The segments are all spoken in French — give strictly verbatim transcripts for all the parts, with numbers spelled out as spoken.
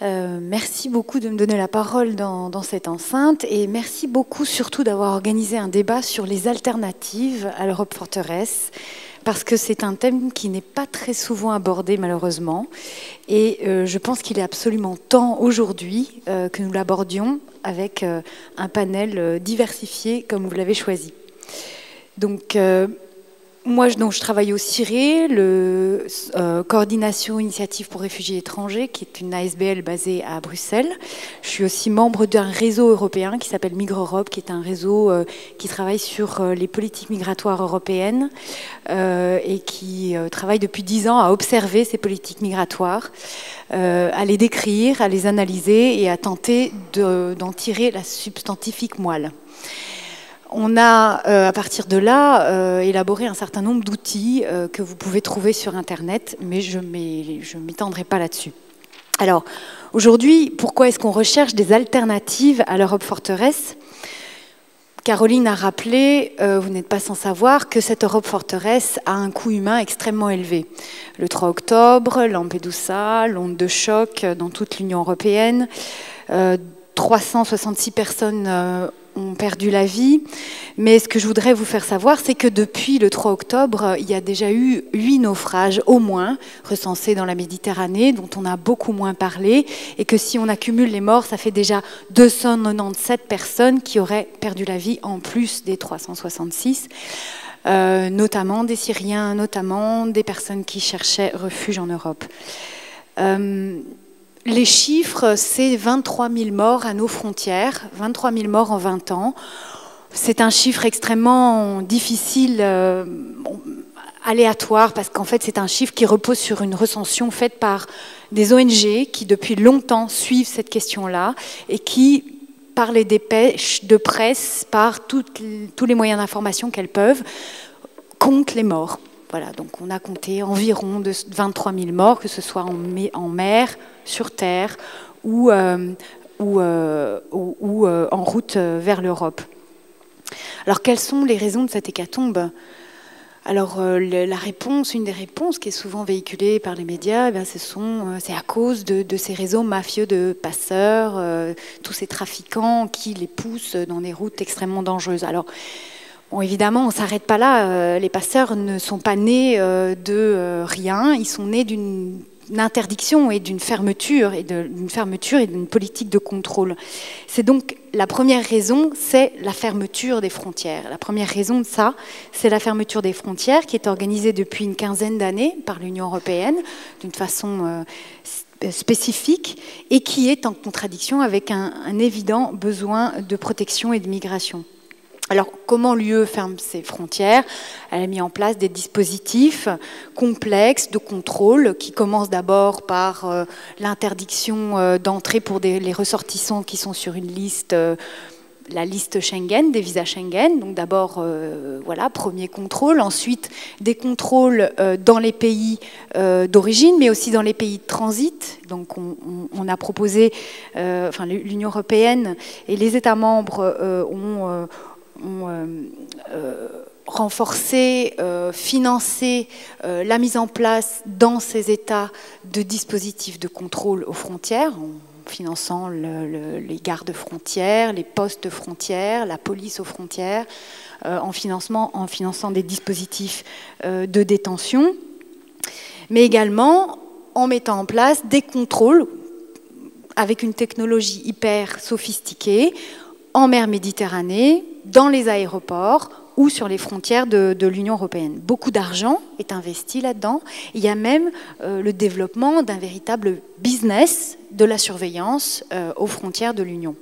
Euh, merci beaucoup de me donner la parole dans, dans cette enceinte et merci beaucoup surtout d'avoir organisé un débat sur les alternatives à l'Europe forteresse, parce que c'est un thème qui n'est pas très souvent abordé malheureusement et euh, je pense qu'il est absolument temps aujourd'hui euh, que nous l'abordions avec euh, un panel euh, diversifié comme vous l'avez choisi. Donc euh, Moi, je, donc, je travaille au CIRE, le euh, Coordination Initiative pour Réfugiés Étrangers, qui est une A S B L basée à Bruxelles. Je suis aussi membre d'un réseau européen qui s'appelle Migre-Europe, qui est un réseau euh, qui travaille sur euh, les politiques migratoires européennes euh, et qui euh, travaille depuis dix ans à observer ces politiques migratoires, euh, à les décrire, à les analyser et à tenter de, d'en tirer la substantifique moelle. On a, euh, à partir de là, euh, élaboré un certain nombre d'outils euh, que vous pouvez trouver sur Internet, mais je ne m'étendrai pas là-dessus. Alors, aujourd'hui, pourquoi est-ce qu'on recherche des alternatives à l'Europe forteresse ? Caroline a rappelé, euh, vous n'êtes pas sans savoir, que cette Europe forteresse a un coût humain extrêmement élevé. Le trois octobre, Lampedusa, l'onde de choc dans toute l'Union européenne, euh, trois cent soixante-six personnes euh, ont perdu la vie. Mais ce que je voudrais vous faire savoir, c'est que depuis le trois octobre, il y a déjà eu huit naufrages au moins recensés dans la Méditerranée, dont on a beaucoup moins parlé, et que si on accumule les morts, ça fait déjà deux cent quatre-vingt-dix-sept personnes qui auraient perdu la vie en plus des trois cent soixante-six, euh, notamment des Syriens, notamment des personnes qui cherchaient refuge en Europe. Euh, Les chiffres, c'est vingt-trois mille morts à nos frontières, vingt-trois mille morts en vingt ans. C'est un chiffre extrêmement difficile, euh, aléatoire, parce qu'en fait, c'est un chiffre qui repose sur une recension faite par des O N G qui, depuis longtemps, suivent cette question-là et qui, par les dépêches de presse, par toutes, tous les moyens d'information qu'elles peuvent, comptent les morts. Voilà, donc on a compté environ de vingt-trois mille morts, que ce soit en mer, sur terre ou, euh, ou, euh, ou, ou euh, en route vers l'Europe. Alors, quelles sont les raisons de cette hécatombe ? Alors, euh, le, la réponse, une des réponses qui est souvent véhiculée par les médias, eh bien, ce sont, euh, c'est à cause de, de ces réseaux mafieux de passeurs, euh, tous ces trafiquants qui les poussent dans des routes extrêmement dangereuses. Alors, bon, évidemment, on ne s'arrête pas là. Euh, les passeurs ne sont pas nés euh, de euh, rien. Ils sont nés d'une interdiction et d'une fermeture et d'une fermeture et d'une politique de contrôle. C'est donc la première raison, c'est la fermeture des frontières. La première raison de ça, c'est la fermeture des frontières qui est organisée depuis une quinzaine d'années par l'Union européenne d'une façon euh, spécifique et qui est en contradiction avec un, un évident besoin de protection et de migration. Alors, comment l'U E ferme ses frontières ? Elle a mis en place des dispositifs complexes de contrôle qui commencent d'abord par euh, l'interdiction euh, d'entrée pour des, les ressortissants qui sont sur une liste, euh, la liste Schengen, des visas Schengen. Donc d'abord, euh, voilà, premier contrôle. Ensuite, des contrôles euh, dans les pays euh, d'origine, mais aussi dans les pays de transit. Donc on, on, on a proposé, euh, enfin l'Union européenne et les États membres euh, ont... Euh, ont euh, euh, renforcé, euh, financé euh, la mise en place dans ces États de dispositifs de contrôle aux frontières, en finançant le, le, les gardes frontières, les postes frontières, la police aux frontières, euh, en, financement, en finançant des dispositifs euh, de détention, mais également en mettant en place des contrôles avec une technologie hyper sophistiquée en mer Méditerranée, dans les aéroports ou sur les frontières de, de l'Union européenne. Beaucoup d'argent est investi là-dedans. Il y a même euh, le développement d'un véritable business de la surveillance euh, aux frontières de l'Union.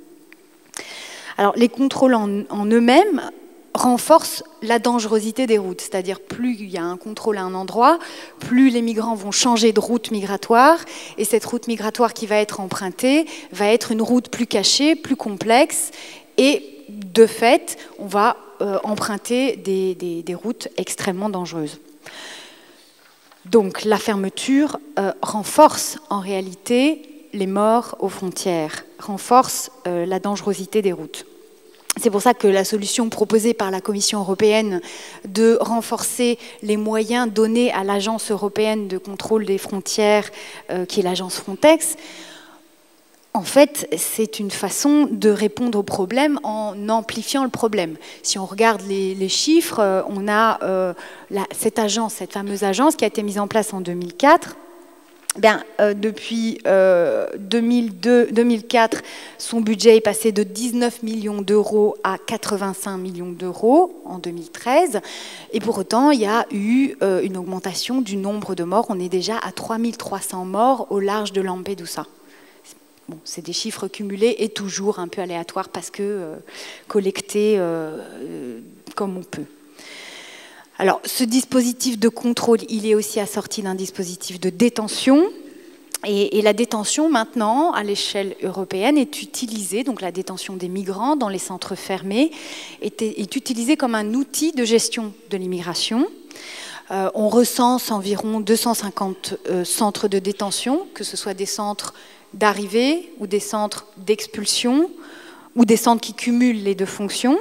Alors, les contrôles en, en eux-mêmes renforcent la dangerosité des routes. C'est-à-dire, plus il y a un contrôle à un endroit, plus les migrants vont changer de route migratoire. Et cette route migratoire qui va être empruntée va être une route plus cachée, plus complexe. Et de fait, on va euh, emprunter des, des, des routes extrêmement dangereuses. Donc la fermeture euh, renforce en réalité les morts aux frontières, renforce euh, la dangerosité des routes. C'est pour ça que la solution proposée par la Commission européenne de renforcer les moyens donnés à l'Agence européenne de contrôle des frontières, euh, qui est l'agence Frontex, en fait, c'est une façon de répondre au problème en amplifiant le problème. Si on regarde les, les chiffres, on a euh, la, cette agence, cette fameuse agence qui a été mise en place en deux mille quatre. Bien, euh, depuis euh, deux mille deux, deux mille quatre, son budget est passé de dix-neuf millions d'euros à quatre-vingt-cinq millions d'euros en deux mille treize. Et pour autant, il y a eu euh, une augmentation du nombre de morts. On est déjà à trois mille trois cents morts au large de Lampedusa. Bon, c'est des chiffres cumulés et toujours un peu aléatoires parce que euh, collectés euh, euh, comme on peut. Alors, ce dispositif de contrôle, il est aussi assorti d'un dispositif de détention. Et, et la détention, maintenant, à l'échelle européenne, est utilisée, donc la détention des migrants dans les centres fermés, est, est utilisée comme un outil de gestion de l'immigration. Euh, on recense environ deux cent cinquante euh, centres de détention, que ce soit des centres d'arrivée ou des centres d'expulsion, ou des centres qui cumulent les deux fonctions.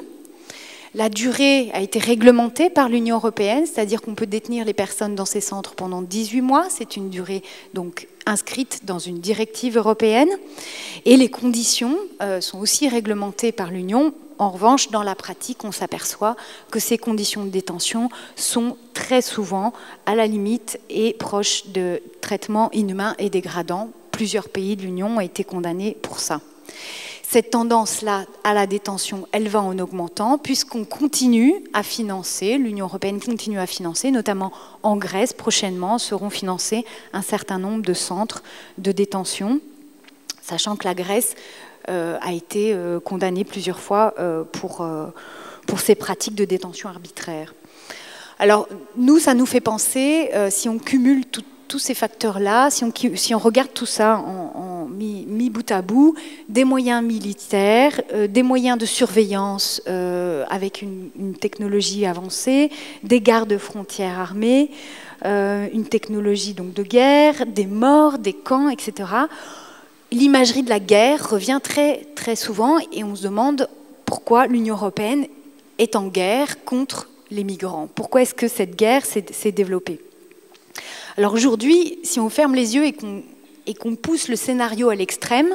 La durée a été réglementée par l'Union européenne, c'est-à-dire qu'on peut détenir les personnes dans ces centres pendant dix-huit mois. C'est une durée donc inscrite dans une directive européenne. Et les conditions euh, sont aussi réglementées par l'Union. En revanche, dans la pratique, on s'aperçoit que ces conditions de détention sont très souvent à la limite et proches de traitements inhumains et dégradants. Plusieurs pays de l'Union ont été condamnés pour ça. Cette tendance-là à la détention, elle va en augmentant puisqu'on continue à financer, l'Union européenne continue à financer, notamment en Grèce, prochainement seront financés un certain nombre de centres de détention, sachant que la Grèce euh, a été euh, condamnée plusieurs fois euh, pour, euh, pour ces pratiques de détention arbitraire. Alors, nous, ça nous fait penser, euh, si on cumule tout, tous ces facteurs-là, si on, si on regarde tout ça en, en mis, mis bout à bout, des moyens militaires, euh, des moyens de surveillance euh, avec une, une technologie avancée, des gardes frontières armés, euh, une technologie donc de guerre, des morts, des camps, et cetera. L'imagerie de la guerre revient très, très souvent et on se demande pourquoi l'Union européenne est en guerre contre les migrants. Pourquoi est-ce que cette guerre s'est développée ? Alors aujourd'hui, si on ferme les yeux et qu'on et qu'on pousse le scénario à l'extrême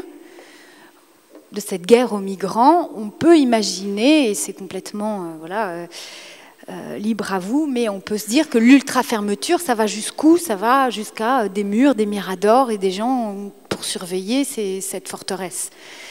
de cette guerre aux migrants, on peut imaginer, et c'est complètement euh, voilà, euh, euh, libre à vous, mais on peut se dire que l'ultra-fermeture, ça va jusqu'où? Ça va jusqu'à des murs, des miradors et des gens pour surveiller ces, cette forteresse.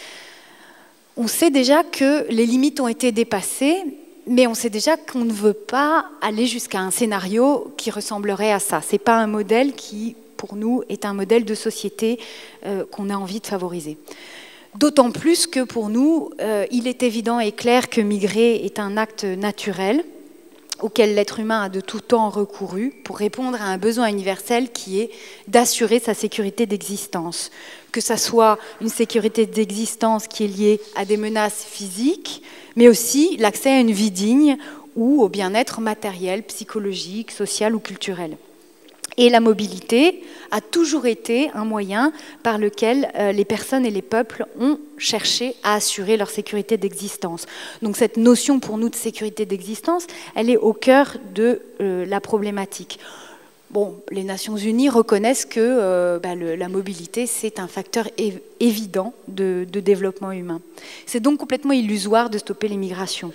On sait déjà que les limites ont été dépassées, mais on sait déjà qu'on ne veut pas aller jusqu'à un scénario qui ressemblerait à ça. Ce n'est pas un modèle qui, pour nous, est un modèle de société euh, qu'on a envie de favoriser. D'autant plus que pour nous, euh, il est évident et clair que migrer est un acte naturel auquel l'être humain a de tout temps recouru pour répondre à un besoin universel qui est d'assurer sa sécurité d'existence. Que ça soit une sécurité d'existence qui est liée à des menaces physiques, mais aussi l'accès à une vie digne ou au bien-être matériel, psychologique, social ou culturel. Et la mobilité a toujours été un moyen par lequel euh, les personnes et les peuples ont cherché à assurer leur sécurité d'existence. Donc cette notion pour nous de sécurité d'existence, elle est au cœur de euh, la problématique. Bon, les Nations Unies reconnaissent que euh, bah, le, la mobilité, c'est un facteur év évident de, de développement humain. C'est donc complètement illusoire de stopper les migrations.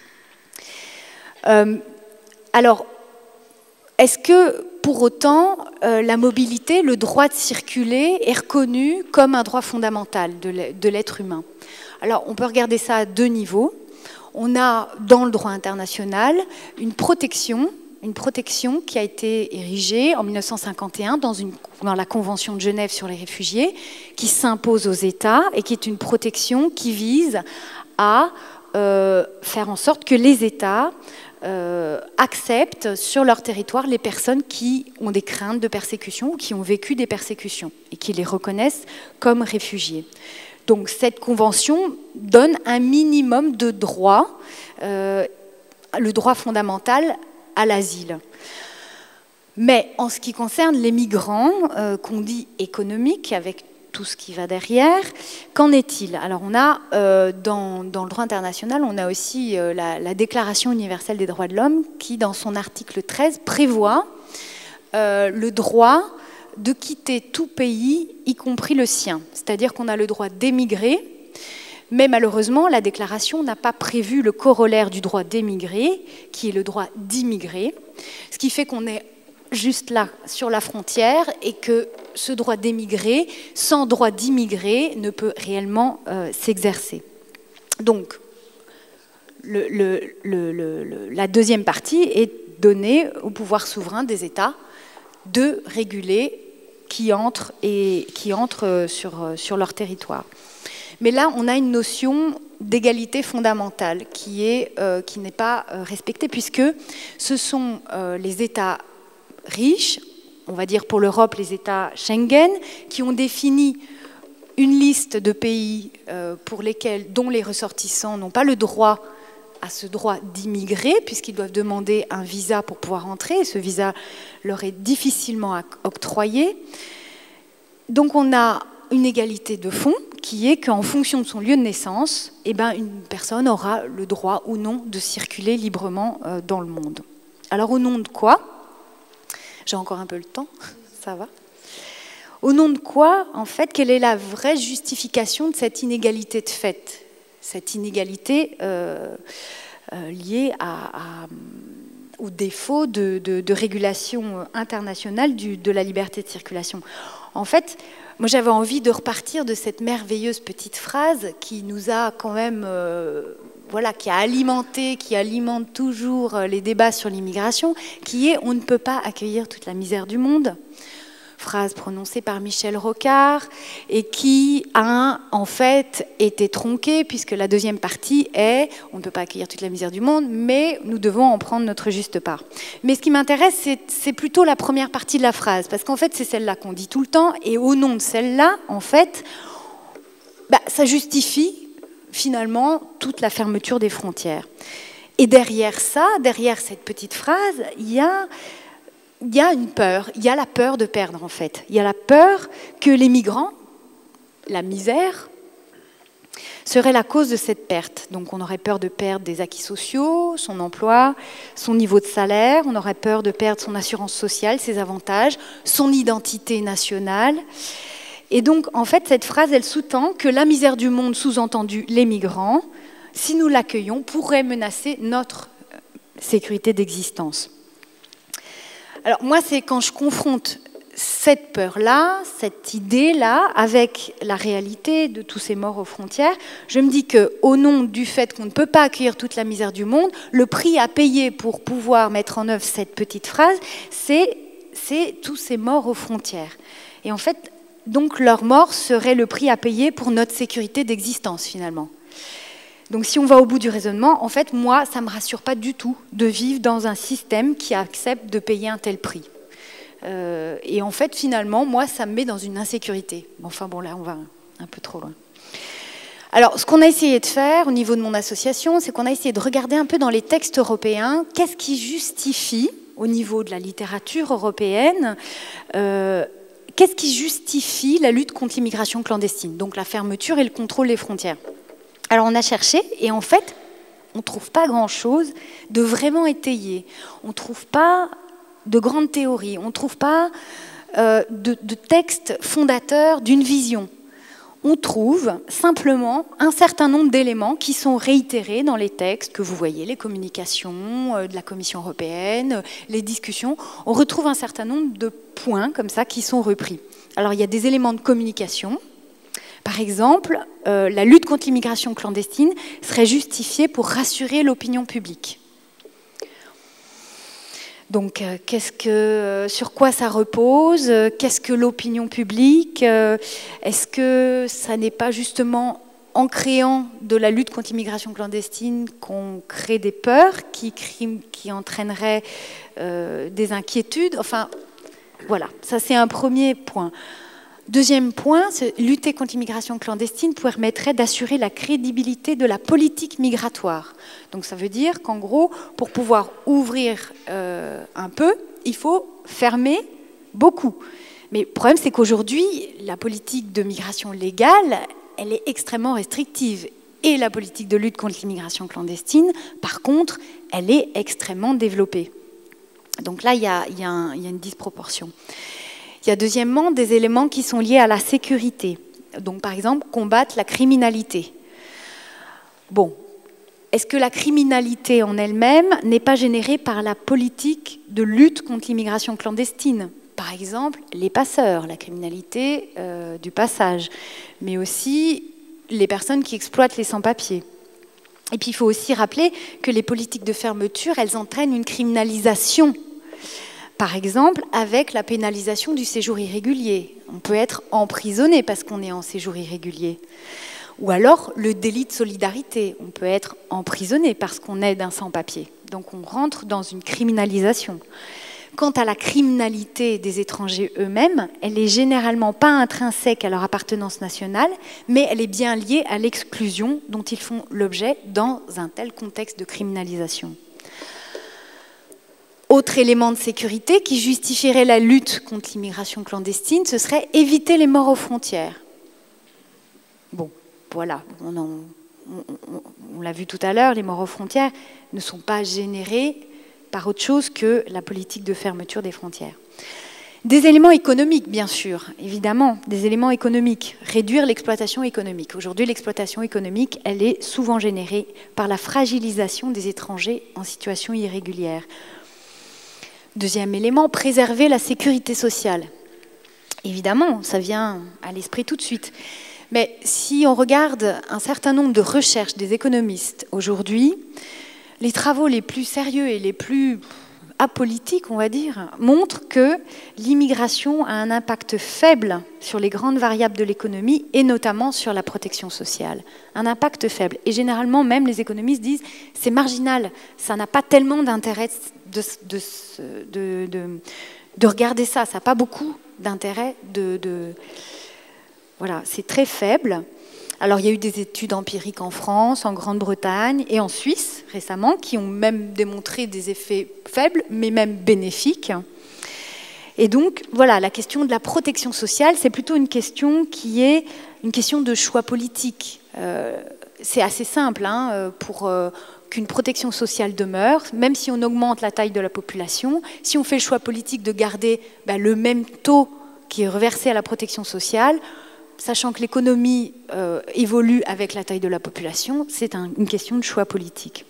Euh, alors, est-ce que pour autant, euh, la mobilité, le droit de circuler est reconnu comme un droit fondamental de l'être humain? Alors, on peut regarder ça à deux niveaux. On a, dans le droit international, une protection, une protection qui a été érigée en mille neuf cent cinquante et un dans, une, dans la Convention de Genève sur les réfugiés, qui s'impose aux États et qui est une protection qui vise à euh, faire en sorte que les États Euh, acceptent sur leur territoire les personnes qui ont des craintes de persécution ou qui ont vécu des persécutions et qui les reconnaissent comme réfugiés. Donc cette convention donne un minimum de droits, euh, le droit fondamental à l'asile. Mais en ce qui concerne les migrants, euh, qu'on dit économiques, avec tout ce qui va derrière. Qu'en est-il? Alors on a, euh, dans, dans le droit international, on a aussi euh, la, la Déclaration universelle des droits de l'homme qui, dans son article treize, prévoit euh, le droit de quitter tout pays, y compris le sien. C'est-à-dire qu'on a le droit d'émigrer, mais malheureusement, la déclaration n'a pas prévu le corollaire du droit d'émigrer, qui est le droit d'immigrer, ce qui fait qu'on est juste là, sur la frontière, et que ce droit d'émigrer, sans droit d'immigrer, ne peut réellement euh, s'exercer. Donc, le, le, le, le, la deuxième partie est donnée au pouvoir souverain des États de réguler qui entrent, et, qui entrent sur, sur leur territoire. Mais là, on a une notion d'égalité fondamentale qui est, euh, qui n'est pas euh, respectée, puisque ce sont euh, les États riches, on va dire pour l'Europe les États Schengen, qui ont défini une liste de pays euh, pour lesquels, dont les ressortissants n'ont pas le droit à ce droit d'immigrer, puisqu'ils doivent demander un visa pour pouvoir entrer, et ce visa leur est difficilement octroyé. Donc on a une égalité de fond, qui est qu'en fonction de son lieu de naissance, eh ben, une personne aura le droit ou non de circuler librement euh, dans le monde. Alors au nom de quoi? J'ai encore un peu le temps, ça va. Au nom de quoi, en fait, quelle est la vraie justification de cette inégalité de fait? Cette inégalité euh, euh, liée à, à, au défaut de, de, de régulation internationale du, de la liberté de circulation. En fait, moi j'avais envie de repartir de cette merveilleuse petite phrase qui nous a quand même, euh, voilà, qui a alimenté, qui alimente toujours les débats sur l'immigration, qui est « on ne peut pas accueillir toute la misère du monde ». Phrase prononcée par Michel Rocard et qui a en fait été tronquée, puisque la deuxième partie est « on ne peut pas accueillir toute la misère du monde, mais nous devons en prendre notre juste part ». Mais ce qui m'intéresse, c'est plutôt la première partie de la phrase, parce qu'en fait c'est celle-là qu'on dit tout le temps, et au nom de celle-là, en fait, bah, ça justifie finalement toute la fermeture des frontières. Et derrière ça, derrière cette petite phrase, il y a... Il y a une peur, il y a la peur de perdre en fait. Il y a la peur que les migrants, la misère, serait la cause de cette perte. Donc on aurait peur de perdre des acquis sociaux, son emploi, son niveau de salaire, on aurait peur de perdre son assurance sociale, ses avantages, son identité nationale. Et donc en fait cette phrase, elle sous-tend que la misère du monde, sous-entendu les migrants, si nous l'accueillons, pourrait menacer notre sécurité d'existence. Alors moi, c'est quand je confronte cette peur-là, cette idée-là, avec la réalité de tous ces morts aux frontières, je me dis qu'au nom du fait qu'on ne peut pas accueillir toute la misère du monde, le prix à payer pour pouvoir mettre en œuvre cette petite phrase, c'est tous ces morts aux frontières. Et en fait, donc leur mort serait le prix à payer pour notre sécurité d'existence, finalement. Donc si on va au bout du raisonnement, en fait, moi, ça ne me rassure pas du tout de vivre dans un système qui accepte de payer un tel prix. Euh, et en fait, finalement, moi, ça me met dans une insécurité. Enfin bon, là, on va un peu trop loin. Alors, ce qu'on a essayé de faire au niveau de mon association, c'est qu'on a essayé de regarder un peu dans les textes européens, qu'est-ce qui justifie, au niveau de la littérature européenne, euh, qu'est-ce qui justifie la lutte contre l'immigration clandestine, donc la fermeture et le contrôle des frontières. Alors on a cherché et en fait, on ne trouve pas grand-chose de vraiment étayé. On ne trouve pas de grandes théories, on ne trouve pas euh, de, de textes fondateurs d'une vision. On trouve simplement un certain nombre d'éléments qui sont réitérés dans les textes que vous voyez, les communications euh, de la Commission européenne, les discussions. On retrouve un certain nombre de points comme ça qui sont repris. Alors il y a des éléments de communication. Par exemple, euh, la lutte contre l'immigration clandestine serait justifiée pour rassurer l'opinion publique. Donc, euh, qu'est-ce que, euh, sur quoi ça repose? Qu'est-ce que l'opinion publique? euh, Est-ce que ça n'est pas justement en créant de la lutte contre l'immigration clandestine qu'on crée des peurs qui, qui entraîneraient euh, des inquiétudes? Enfin, voilà, ça c'est un premier point. Deuxième point, lutter contre l'immigration clandestine permettrait d'assurer la crédibilité de la politique migratoire. Donc ça veut dire qu'en gros, pour pouvoir ouvrir euh, un peu, il faut fermer beaucoup. Mais le problème, c'est qu'aujourd'hui, la politique de migration légale, elle est extrêmement restrictive. Et la politique de lutte contre l'immigration clandestine, par contre, elle est extrêmement développée. Donc là, il y a, il y a, un, il y a une disproportion. Il y a deuxièmement des éléments qui sont liés à la sécurité. Donc par exemple, combattre la criminalité. Bon, est-ce que la criminalité en elle-même n'est pas générée par la politique de lutte contre l'immigration clandestine? Par exemple, les passeurs, la criminalité euh, du passage, mais aussi les personnes qui exploitent les sans-papiers. Et puis il faut aussi rappeler que les politiques de fermeture, elles entraînent une criminalisation. Par exemple, avec la pénalisation du séjour irrégulier. On peut être emprisonné parce qu'on est en séjour irrégulier. Ou alors le délit de solidarité. On peut être emprisonné parce qu'on aide un sans-papier. Donc on rentre dans une criminalisation. Quant à la criminalité des étrangers eux-mêmes, elle n'est généralement pas intrinsèque à leur appartenance nationale, mais elle est bien liée à l'exclusion dont ils font l'objet dans un tel contexte de criminalisation. Autre élément de sécurité qui justifierait la lutte contre l'immigration clandestine, ce serait éviter les morts aux frontières. Bon, voilà, on, en, on, on, on l'a vu tout à l'heure, les morts aux frontières ne sont pas générées par autre chose que la politique de fermeture des frontières. Des éléments économiques, bien sûr, évidemment, des éléments économiques. Réduire l'exploitation économique. Aujourd'hui, l'exploitation économique, elle est souvent générée par la fragilisation des étrangers en situation irrégulière. Deuxième élément, préserver la sécurité sociale. Évidemment, ça vient à l'esprit tout de suite. Mais si on regarde un certain nombre de recherches des économistes aujourd'hui, les travaux les plus sérieux et les plus apolitiques, on va dire, montrent que l'immigration a un impact faible sur les grandes variables de l'économie et notamment sur la protection sociale. Un impact faible. Et généralement, même les économistes disent c'est marginal, ça n'a pas tellement d'intérêt de, de, de, de, de regarder ça, ça n'a pas beaucoup d'intérêt de, de... Voilà, c'est très faible. Alors, il y a eu des études empiriques en France, en Grande-Bretagne et en Suisse récemment qui ont même démontré des effets faibles, mais même bénéfiques. Et donc, voilà, la question de la protection sociale, c'est plutôt une question qui est une question de choix politique. Euh, c'est assez simple hein, pour euh, qu'une protection sociale demeure, même si on augmente la taille de la population, si on fait le choix politique de garder ben, le même taux qui est reversé à la protection sociale, sachant que l'économie euh, évolue avec la taille de la population, c'est un, une question de choix politique.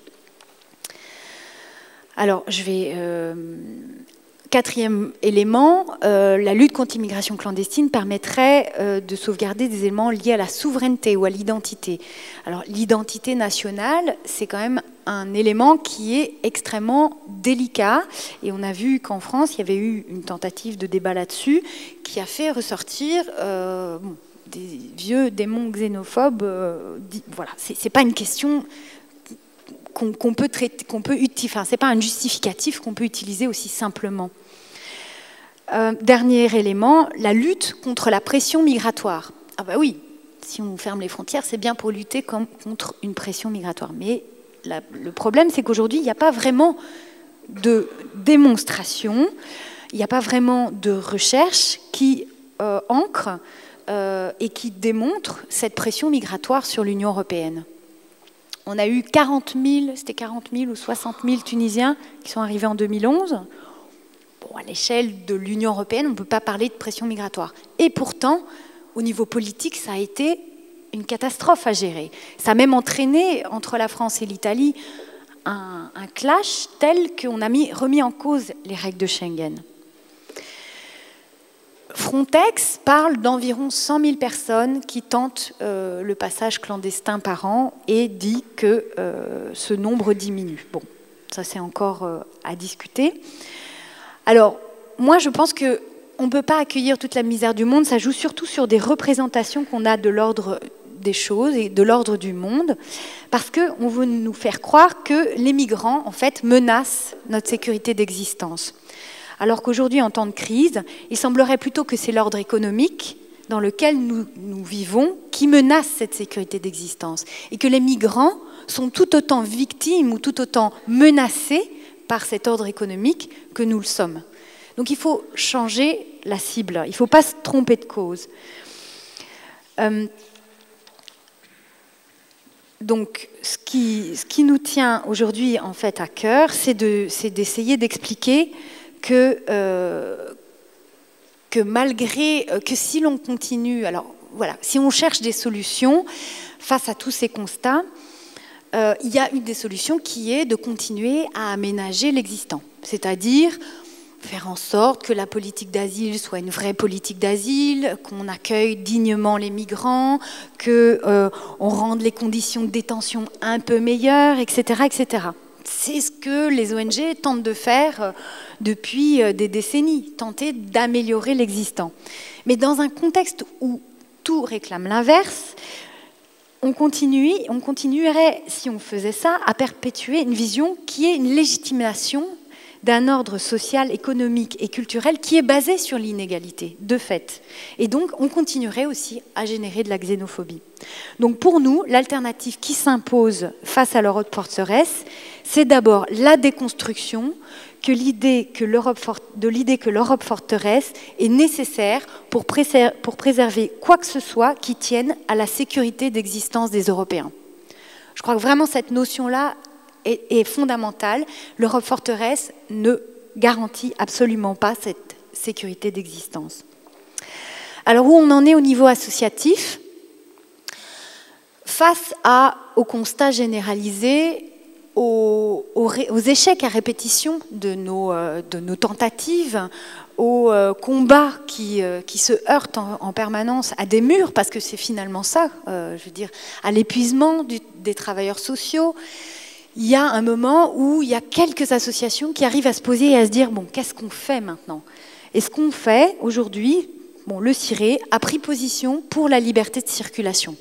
Alors, je vais... Euh, quatrième élément, euh, la lutte contre l'immigration clandestine permettrait euh, de sauvegarder des éléments liés à la souveraineté ou à l'identité. Alors, l'identité nationale, c'est quand même un élément qui est extrêmement délicat. Et on a vu qu'en France, il y avait eu une tentative de débat là-dessus qui a fait ressortir... Euh, bon, des vieux démons xénophobes, euh, dit, voilà, c'est pas une question qu'on qu'on peut traiter, qu'on peut utiliser, enfin, c'est pas un justificatif qu'on peut utiliser aussi simplement. Euh, dernier élément, la lutte contre la pression migratoire. Ah bah oui, si on ferme les frontières, c'est bien pour lutter comme, contre une pression migratoire. Mais la, le problème, c'est qu'aujourd'hui, il n'y a pas vraiment de démonstration, il n'y a pas vraiment de recherche qui euh, ancre Euh, et qui démontre cette pression migratoire sur l'Union européenne. On a eu quarante mille, c'était quarante mille ou soixante mille Tunisiens qui sont arrivés en deux mille onze. Bon, à l'échelle de l'Union européenne, on ne peut pas parler de pression migratoire. Et pourtant, au niveau politique, ça a été une catastrophe à gérer. Ça a même entraîné, entre la France et l'Italie, un, un clash tel qu'on a mis, remis en cause les règles de Schengen. Frontex parle d'environ cent mille personnes qui tentent euh, le passage clandestin par an et dit que euh, ce nombre diminue. Bon, ça c'est encore euh, à discuter. Alors, moi je pense qu'on ne peut pas accueillir toute la misère du monde, ça joue surtout sur des représentations qu'on a de l'ordre des choses et de l'ordre du monde, parce qu'on veut nous faire croire que les migrants, en fait, menacent notre sécurité d'existence. Alors qu'aujourd'hui, en temps de crise, il semblerait plutôt que c'est l'ordre économique dans lequel nous, nous vivons qui menace cette sécurité d'existence et que les migrants sont tout autant victimes ou tout autant menacés par cet ordre économique que nous le sommes. Donc il faut changer la cible, il ne faut pas se tromper de cause. Euh, donc ce qui, ce qui nous tient aujourd'hui en fait à cœur, c'est de, c'est d'essayer d'expliquer que, euh, que malgré que si l'on continue, alors voilà, si on cherche des solutions face à tous ces constats, euh, il y a une des solutions qui est de continuer à aménager l'existant, c'est-à-dire faire en sorte que la politique d'asile soit une vraie politique d'asile, qu'on accueille dignement les migrants, qu'on euh, rende les conditions de détention un peu meilleures, et cetera, et cetera. C'est ce que les O N G tentent de faire depuis des décennies, tenter d'améliorer l'existant. Mais dans un contexte où tout réclame l'inverse, on, continue, on continuerait, si on faisait ça, à perpétuer une vision qui est une légitimation d'un ordre social, économique et culturel qui est basé sur l'inégalité, de fait. Et donc, on continuerait aussi à générer de la xénophobie. Donc, pour nous, l'alternative qui s'impose face à l'Europe forteresse, c'est d'abord la déconstruction que l'idée que l'Europe de l'idée que l'Europe forteresse est nécessaire pour, préser, pour préserver quoi que ce soit qui tienne à la sécurité d'existence des Européens. Je crois que vraiment cette notion-là est, est fondamentale. L'Europe forteresse ne garantit absolument pas cette sécurité d'existence. Alors où on en est au niveau associatif? Face à, au constat généralisé, Aux, aux, aux échecs à répétition de nos, euh, de nos tentatives, aux euh, combats qui, euh, qui se heurtent en, en permanence à des murs, parce que c'est finalement ça, euh, je veux dire, à l'épuisement du, des travailleurs sociaux, il y a un moment où il y a quelques associations qui arrivent à se poser et à se dire, bon, qu'est-ce qu'on fait maintenant? Et ce qu'on fait aujourd'hui, bon, le CIRE a pris position pour la liberté de circulation.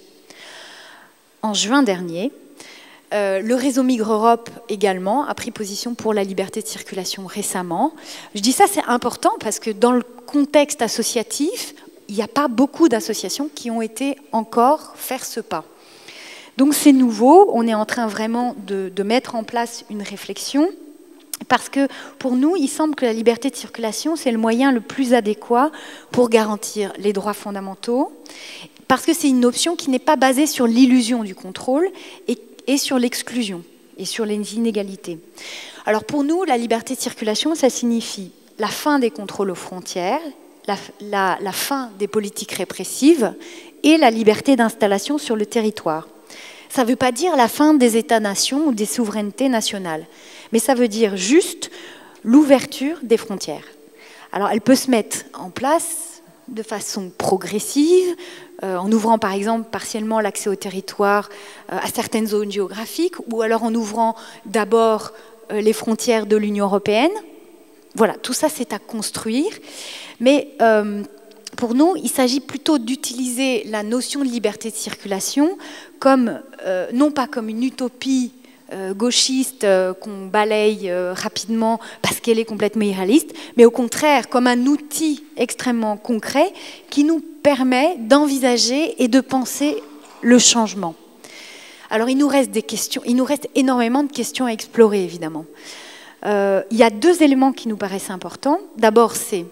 En juin dernier, Euh, le réseau Migre Europe également a pris position pour la liberté de circulation récemment. Je dis ça, c'est important parce que dans le contexte associatif, il n'y a pas beaucoup d'associations qui ont été encore faire ce pas. Donc c'est nouveau, on est en train vraiment de, de mettre en place une réflexion parce que pour nous, il semble que la liberté de circulation, c'est le moyen le plus adéquat pour garantir les droits fondamentaux, parce que c'est une option qui n'est pas basée sur l'illusion du contrôle et et sur l'exclusion et sur les inégalités. Alors pour nous, la liberté de circulation, ça signifie la fin des contrôles aux frontières, la, la, la fin des politiques répressives et la liberté d'installation sur le territoire. Ça ne veut pas dire la fin des États-nations ou des souverainetés nationales, mais ça veut dire juste l'ouverture des frontières. Alors elle peut se mettre en place de façon progressive, euh, en ouvrant par exemple partiellement l'accès au territoire euh, à certaines zones géographiques, ou alors en ouvrant d'abord euh, les frontières de l'Union européenne. Voilà, tout ça c'est à construire. Mais euh, pour nous, il s'agit plutôt d'utiliser la notion de liberté de circulation comme, euh, non pas comme une utopie Euh, gauchiste euh, qu'on balaye euh, rapidement parce qu'elle est complètement irréaliste, mais au contraire comme un outil extrêmement concret qui nous permet d'envisager et de penser le changement. Alors il nous reste des questions, il nous reste énormément de questions à explorer évidemment. Euh, il y a deux éléments qui nous paraissent importants. D'abord c'est,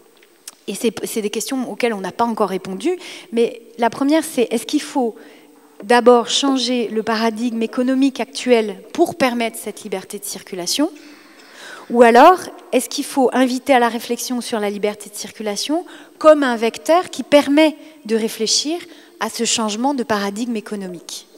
et c'est des questions auxquelles on n'a pas encore répondu, mais la première c'est est-ce qu'il faut d'abord changer le paradigme économique actuel pour permettre cette liberté de circulation? Ou alors, est-ce qu'il faut inviter à la réflexion sur la liberté de circulation comme un vecteur qui permet de réfléchir à ce changement de paradigme économique?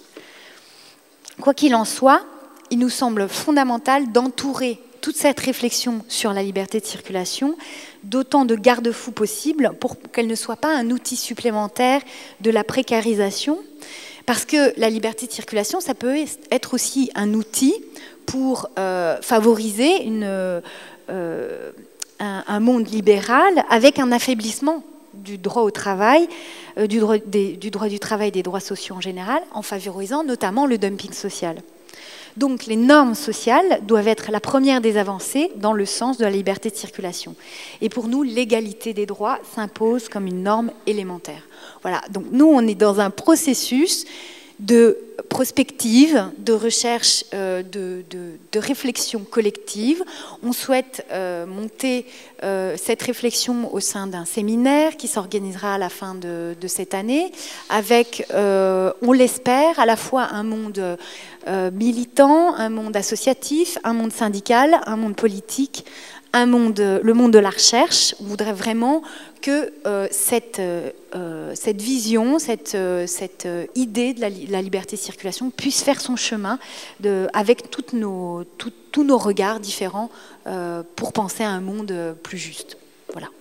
Quoi qu'il en soit, il nous semble fondamental d'entourer toute cette réflexion sur la liberté de circulation d'autant de garde-fous possibles pour qu'elle ne soit pas un outil supplémentaire de la précarisation. Parce que la liberté de circulation, ça peut être aussi un outil pour euh, favoriser une, euh, un, un monde libéral avec un affaiblissement du droit au travail, euh, du, droit des, du droit du travail et des droits sociaux en général, en favorisant notamment le dumping social. Donc les normes sociales doivent être la première des avancées dans le sens de la liberté de circulation. Et pour nous, l'égalité des droits s'impose comme une norme élémentaire. Voilà, donc nous, on est dans un processus de prospective, de recherche, euh, de, de, de réflexion collective. On souhaite euh, monter euh, cette réflexion au sein d'un séminaire qui s'organisera à la fin de, de cette année, avec, euh, on l'espère, à la fois un monde euh, militant, un monde associatif, un monde syndical, un monde politique, un monde, le monde de la recherche. On voudrait vraiment que euh, cette, euh, cette vision, cette, euh, cette idée de la, la liberté de circulation puisse faire son chemin de, avec toutes nos, tout, tous nos regards différents euh, pour penser à un monde plus juste. Voilà.